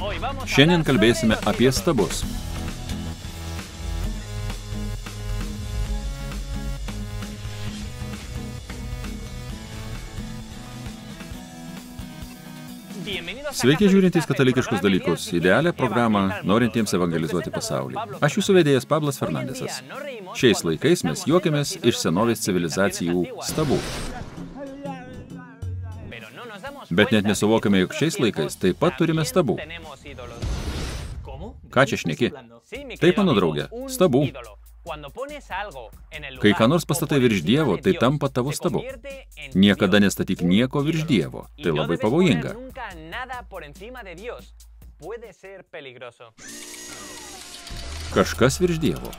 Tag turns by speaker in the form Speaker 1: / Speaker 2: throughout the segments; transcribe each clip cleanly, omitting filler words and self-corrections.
Speaker 1: Šiandien kalbėsime apie stabus. Sveiki žiūrintys katalikiškus dalykus, idealią programą norintiems evangelizuoti pasaulį. Aš jūsų vedėjas Pablas Fernandesas. Šiais laikais mes juokiamės iš senovės civilizacijų stabų. Bet net nesuvokiame, jog šiais laikais taip pat turime stabų. Ką čia šneki? Taip, mano draugė, stabų. Kai ką nors pastatai virš Dievo, tai tampa tavo stabu. Niekada nestatyk nieko virš Dievo. Tai labai pavojinga. Kažkas virš Dievo.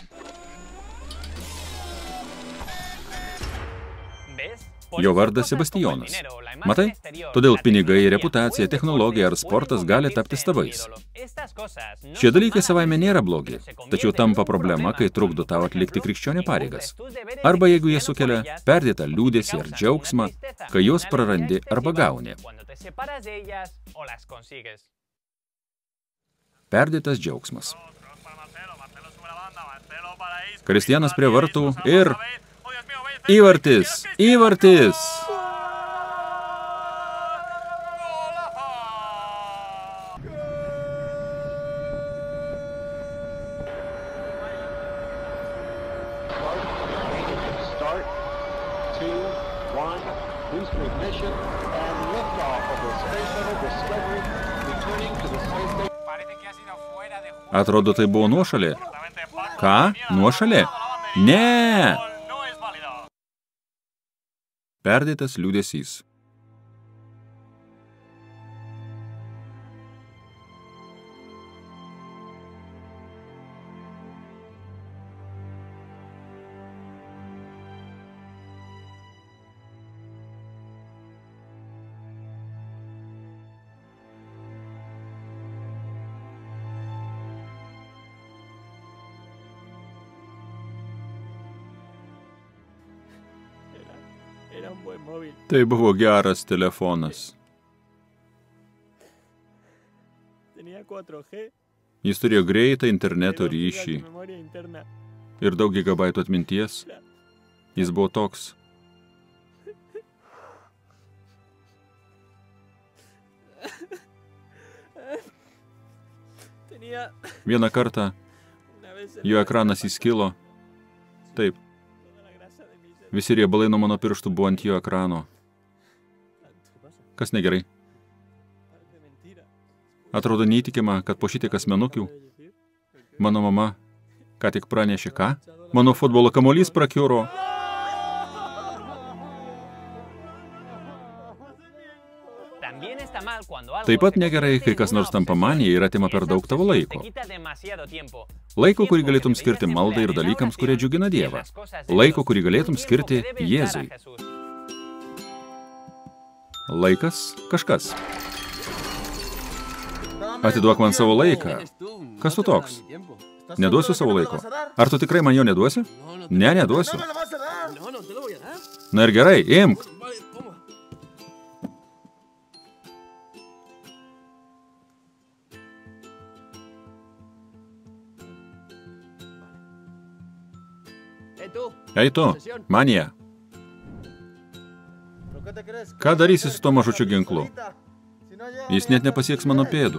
Speaker 1: Jo vardas Sebastijonas. Matai? Todėl pinigai, reputacija, technologija ar sportas gali tapti stabais. Šie dalykai savaime nėra blogi, tačiau tampa problema, kai trukdo tau atlikti krikščionio pareigas. Arba jeigu jie sukelia perdėtą liūdesį ar džiaugsmą, kai juos prarandi arba gauni. Perdėtas džiaugsmas. Kristianas prie vartų ir... Įvartis! Įvartis! Atrodo, tai buvo nuošalė. Ką? Nuošalė? Ne! Perdėtas liūdesys. Tai buvo geras telefonas. Jis turėjo greitą interneto ryšį ir daug gigabaitų atminties. Jis buvo toks. Vieną kartą jo ekranas įskilo. Taip. Visi riebalai nuo mano pirštų buvo ant jo ekrano. Kas negerai? Atrodo neįtikima, kad po šitiek asmenukių mano mama ką tik pranešė, ką? Mano futbolo kamuolys prakiuro. Taip pat negerai, kai kas nors tampa manija ir atima per daug tavo laiko. Laiko, kurį galėtum skirti maldai ir dalykams, kurie džiugina Dievą. Laiko, kurį galėtum skirti Jėzui. Laikas kažkas. Atiduok man savo laiką. Kas tu toks? Neduosiu savo laiko. Ar tu tikrai man jo neduosi? Ne, neduosiu. Na ir gerai, imk. Ei tu, manija. Ką darysi su tuo mažučiu ginklu? Jis net nepasieks mano pėdų.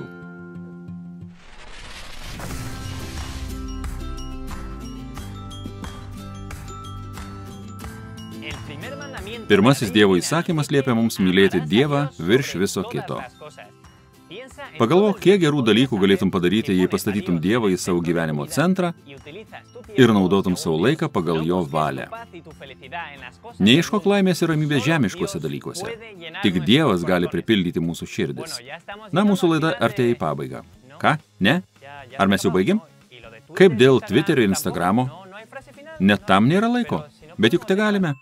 Speaker 1: Pirmasis Dievo įsakymas liepia mums mylėti Dievą virš viso kito. Pagalvok, kiek gerų dalykų galėtum padaryti, jei pastatytum Dievą į savo gyvenimo centrą ir naudotum savo laiką pagal jo valią. Neieškok laimės ir ramybės žemiškuose dalykuose. Tik Dievas gali pripildyti mūsų širdis. Na, mūsų laida artėja į pabaigą. Ką? Ne? Ar mes jau baigėm? Kaip dėl Twitterio ir Instagramo? Net tam nėra laiko. Bet juk te galime.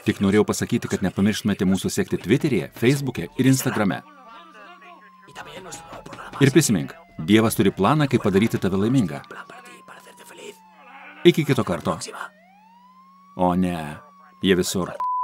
Speaker 1: Tik norėjau pasakyti, kad nepamirštumėte mūsų sekti Twitteryje, Facebook'e ir Instagrame. Ir prisimink, Dievas turi planą, kaip padaryti tave laimingą. Iki kito karto. O ne, jie visur.